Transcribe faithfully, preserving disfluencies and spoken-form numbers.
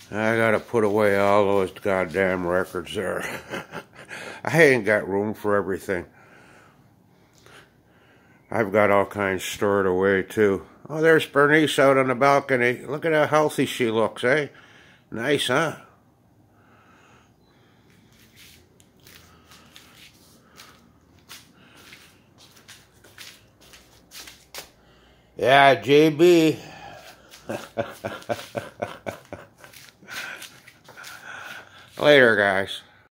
I gotta put away all those goddamn records there. I ain't got room for everything. I've got all kinds stored away too. Oh, there's Bernice out on the balcony. Look at how healthy she looks, eh? Nice, huh? Yeah, J B. Later, guys.